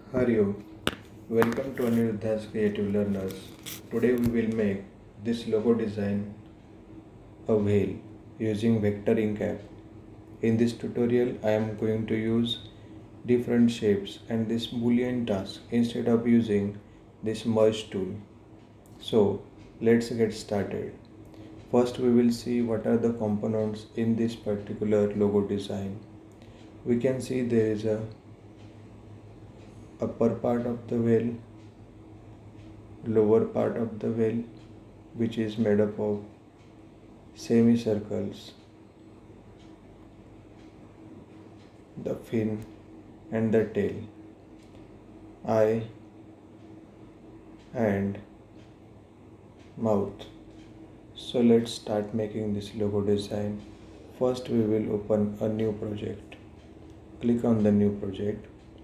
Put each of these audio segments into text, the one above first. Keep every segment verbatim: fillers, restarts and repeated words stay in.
Hari Om. Welcome to ANIRUDDHA'S Creative Learners. Today we will make this logo design a whale using vector ink app. In this tutorial I am going to use different shapes and this boolean task instead of using this merge tool. So let's get started. First we will see what are the components in this particular logo design. We can see there is a upper part of the whale, lower part of the whale, which is made up of semicircles, the fin and the tail, eye and mouth. So let's start making this logo design. First we will open a new project. Click on the new project.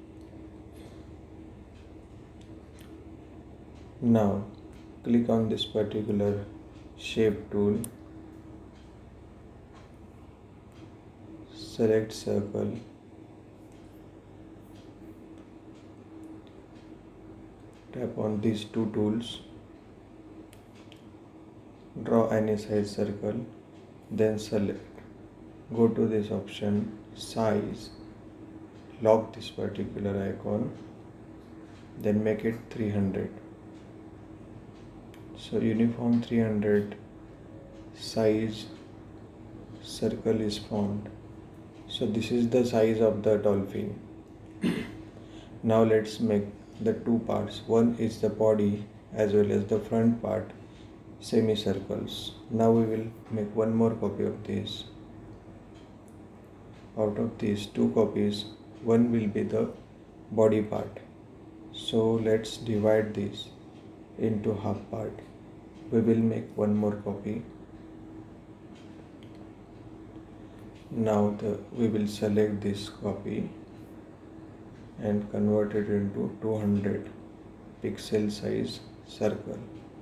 Now click on this particular shape tool, select circle, tap on these two tools, draw any size circle, then select, go to this option size, lock this particular icon, then make it three hundred. So uniform three hundred size circle is formed. So this is the size of the dolphin. Now let's make the two parts. One is the body as well as the front part semicircles. Now we will make one more copy of this. Out of these two copies, one will be the body part. So let's divide this into half part. We will make one more copy. Now the, we will select this copy and convert it into two hundred pixel size circle.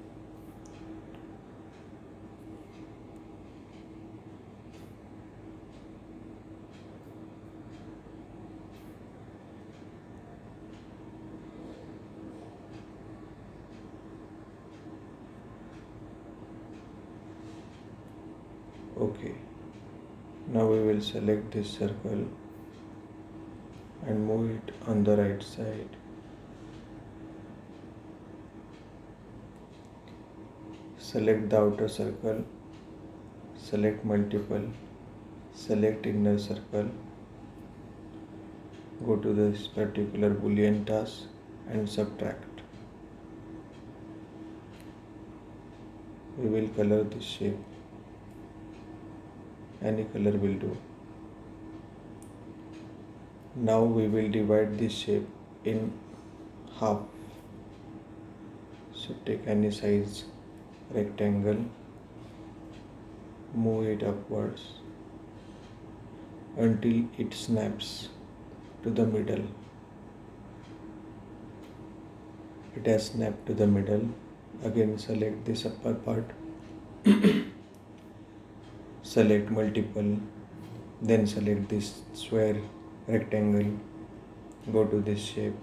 Okay, now we will select this circle and move it on the right side. Select the outer circle, select multiple, select inner circle, go to this particular boolean task and subtract. We will color this shape. Any color will do. Now we will divide this shape in half. So take any size rectangle, move it upwards until it snaps to the middle. It has snapped to the middle. Again select this upper part. Select multiple, then select this square rectangle, go to this shape,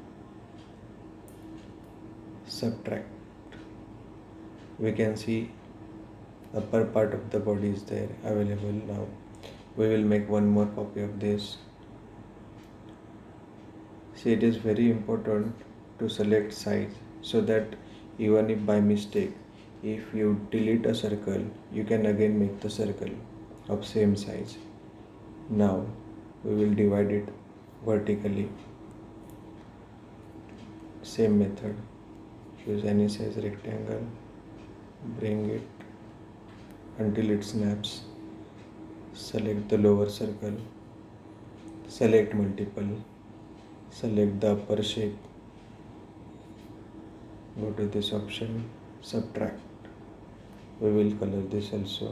subtract. We can see upper part of the body is there available. Now we will make one more copy of this. See, it is very important to select size so that even if by mistake if you delete a circle, you can again make the circle of same size. Now we will divide it vertically. Same method. Choose any size rectangle, bring it until it snaps. Select the lower circle, select multiple, select the upper shape, go to this option, subtract. We will color this also.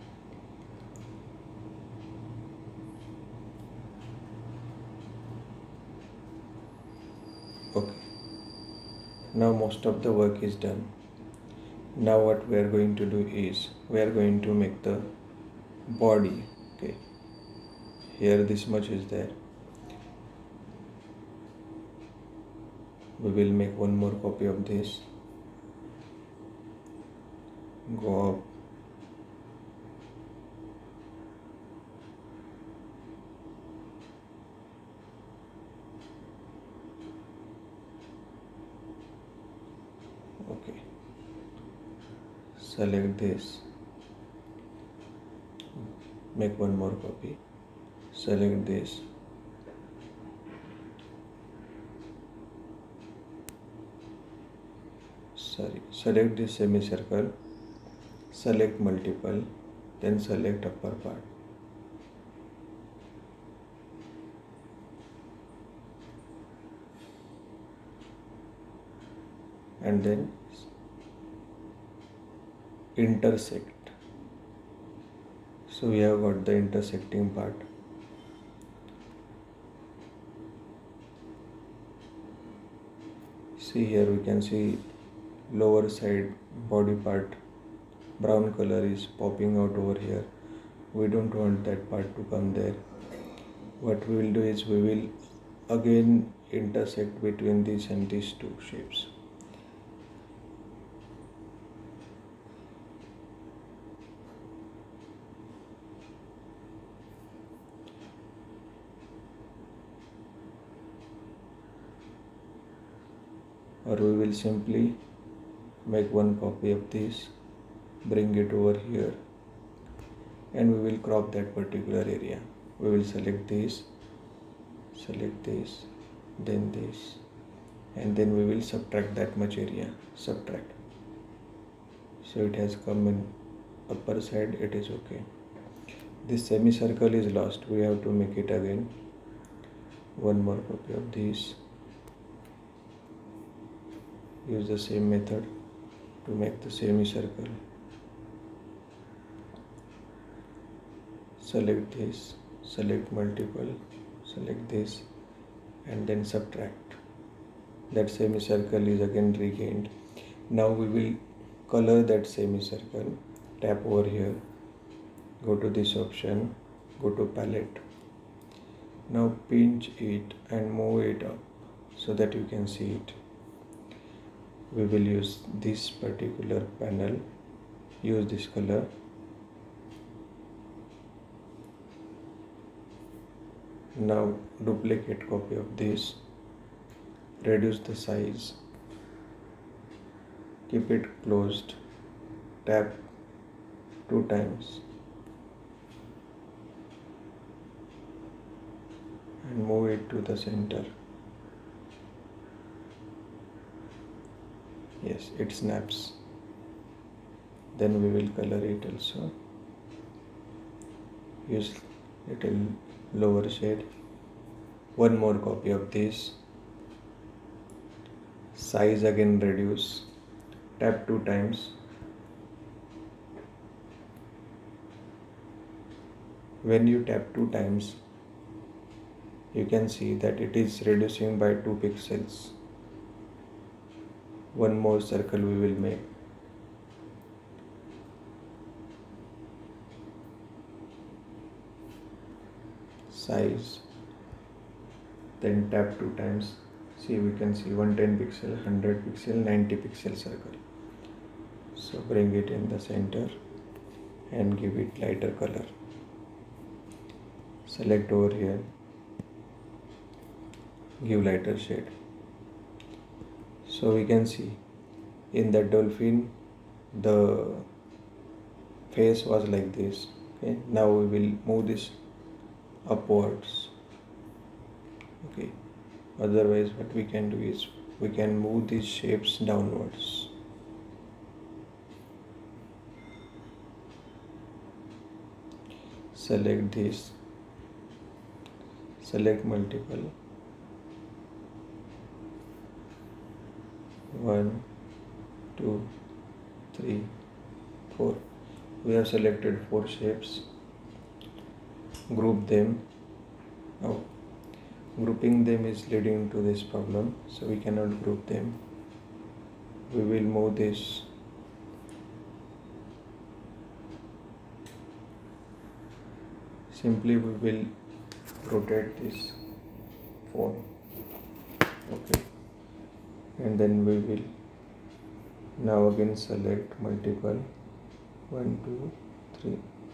Okay. Now most of the work is done. Now what we are going to do is we are going to make the body. Okay. Here this much is there. we will make one more copy of this. Go up, okay, select this, make one more copy, select this, sorry, select this semicircle, select multiple, then select upper part. And then intersect. So we have got the intersecting part. See here, we can see lower side body part brown color is popping out over here. We don't want that part to come there. What we will do is we will again intersect between these and these two shapes. Or we will simply make one copy of this, bring it over here, and we will crop that particular area. We will select this, select this, then this, and then we will subtract that much area, subtract. So it has come in upper side, it is okay. This semicircle is lost, we have to make it again. One more copy of this. Use the same method to make the semicircle. Select this, select multiple, select this, and then subtract. That semicircle is again regained. Now we will color that semicircle. Tap over here, go to this option, go to palette. Now pinch it and move it up so that you can see it. We will use this particular panel, use this color. Now duplicate copy of this, reduce the size, keep it closed, tap two times and move it to the center. Yes, it snaps. Then we will color it also. Use little lower shade. One more copy of this. Size again reduce. Tap two times. When you tap two times, you can see that it is reducing by two pixels. One more circle we will make. Size, then tap two times. See, we can see one hundred ten pixel, one hundred pixel, ninety pixel circle. So bring it in the center and give it lighter color. Select over here, give lighter shade. So we can see in the dolphin the face was like this. Okay, now we will move this upwards. Okay, otherwise what we can do is we can move these shapes downwards. Select this, select multiple. One, two, three, four. We have selected four shapes. Group them. Now, grouping them is leading to this problem, so we cannot group them. We will move this. Simply we will rotate this phone. Okay. and then we will now again select multiple one two three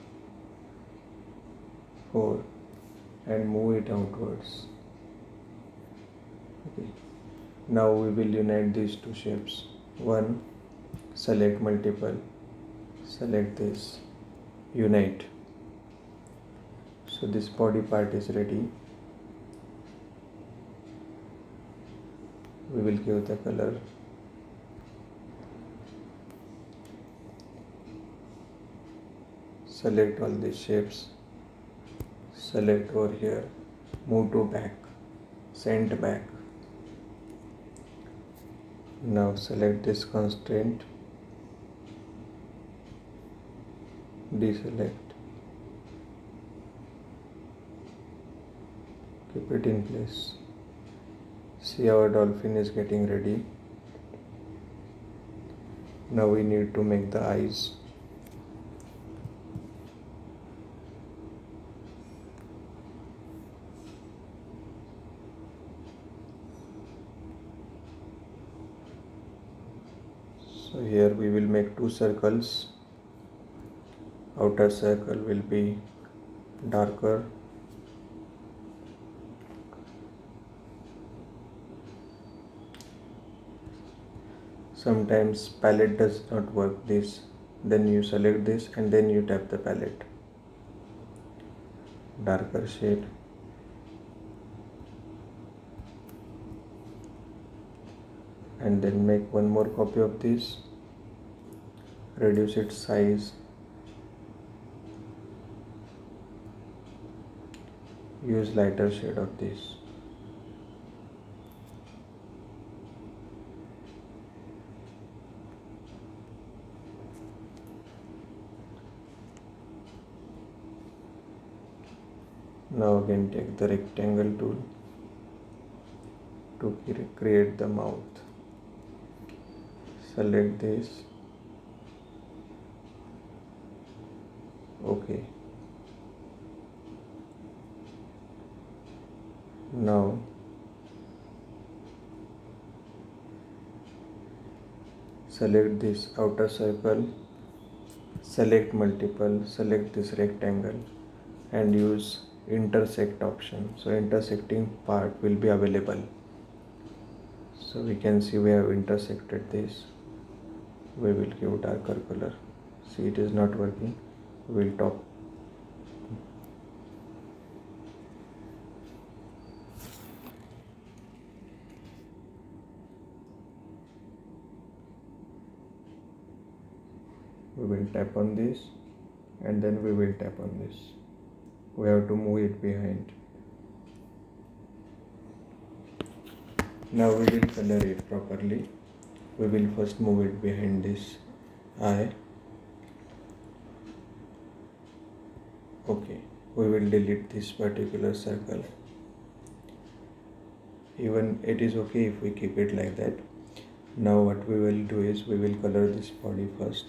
four and move it outwards. Okay. Now we will unite these two shapes. One, select multiple, select this, unite. So this body part is ready. We will give the color. Select all these shapes. Select over here. Move to back. Send back. Now select this constraint. Deselect. Keep it in place. See, our dolphin is getting ready. Now we need to make the eyes. So here we will make two circles. Outer circle will be darker. Sometimes palette does not work this. Then you select this and then you tap the palette. Darker shade. And then make one more copy of this. Reduce its size. Use lighter shade of this. Now again take the rectangle tool to create the mouth. Select this. Okay. Now select this outer circle, select multiple, select this rectangle and use intersect option. So intersecting part will be available. So we can see we have intersected this. We will give darker color. See, it is not working. We will top. We will tap on this and then we will tap on this. We have to move it behind. Now we will color it properly. We will first move it behind this eye. Okay, we will delete this particular circle. Even it is okay if we keep it like that. Now what we will do is we will color this body first.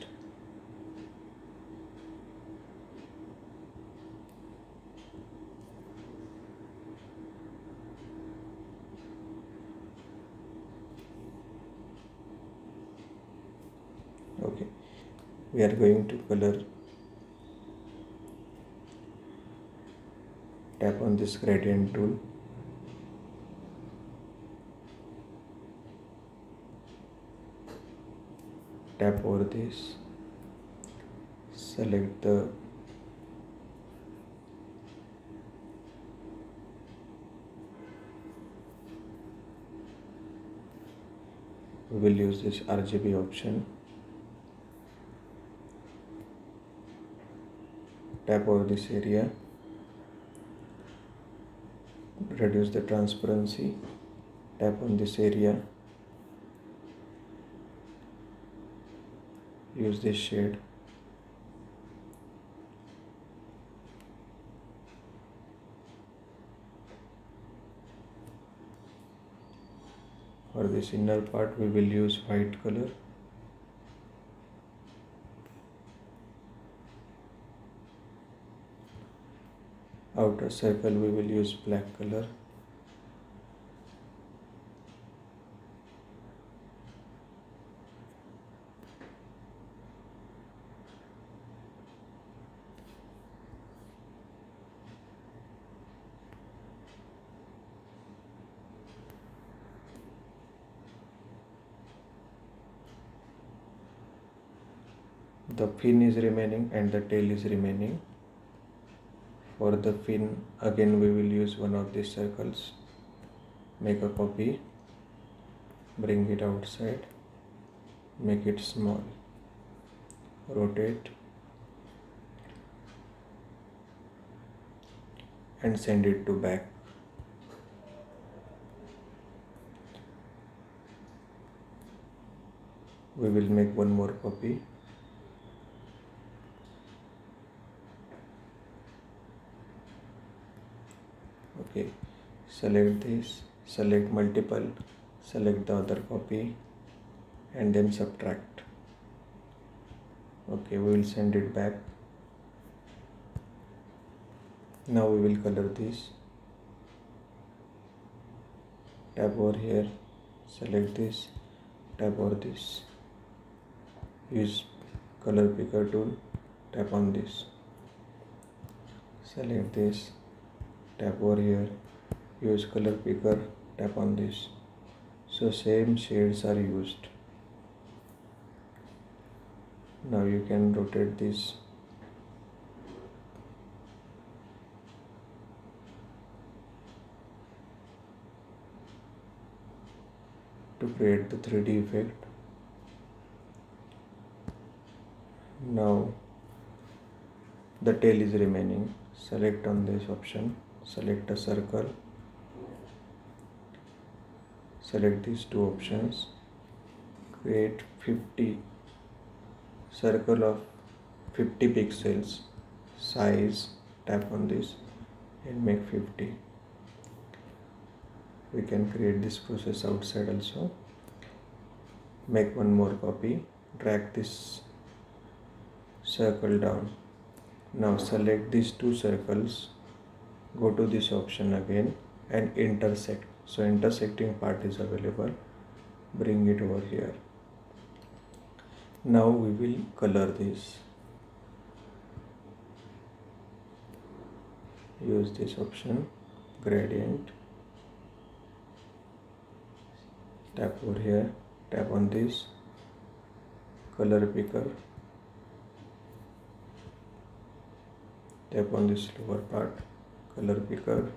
Okay, we are going to color. Tap on this gradient tool. Tap over this. Select the we will use this R G B option. Tap over this area. Reduce the transparency. Tap on this area. Use this shade. For this inner part we will use white color. Outer circle we will use black color. the fin is remaining and the tail is remaining. For the fin, again we will use one of these circles. Make a copy, bring it outside, make it small, rotate and send it to back. We will make one more copy. Okay, select this, select multiple, select the other copy and then subtract. Okay, we will send it back. Now we will color this. Tap over here, select this, tap over this. Use color picker tool, tap on this. Select this, tap over here, use color picker, tap on this. So same shades are used. Now you can rotate this. To create the three D effect. Now the tail is remaining. Select on this option, select a circle, select these two options, create fifty circle of fifty pixels size, tap on this and make fifty. We can create this process outside also. Make one more copy, drag this circle down. Now select these two circles, go to this option again and intersect. So intersecting part is available, bring it over here. Now we will color this. Use this option, gradient. Tap over here, tap on this, color picker, tap on this lower part, color picker,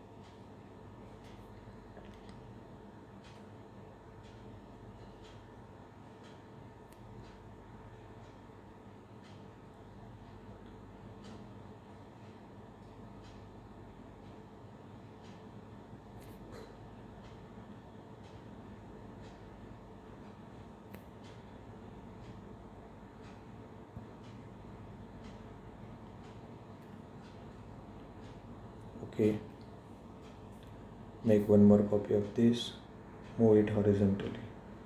okay. Make one more copy of this, move it horizontally.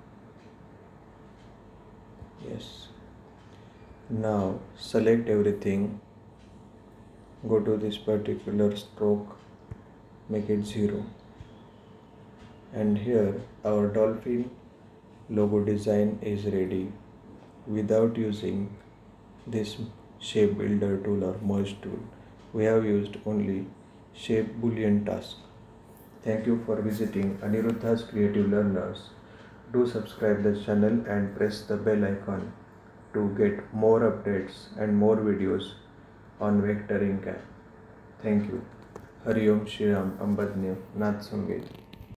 Yes. Now select everything, go to this particular stroke, make it zero. And here our Dolphin logo design is ready without using this shape builder tool or merge tool. We have used only shape boolean task. Thank you for visiting ANIRUDDHA'S Creative Learners. Do subscribe the channel and press the bell icon to get more updates and more videos on vectoring app. Thank you. Hari Om Shri Ram Ambadnev Nath Sangeet.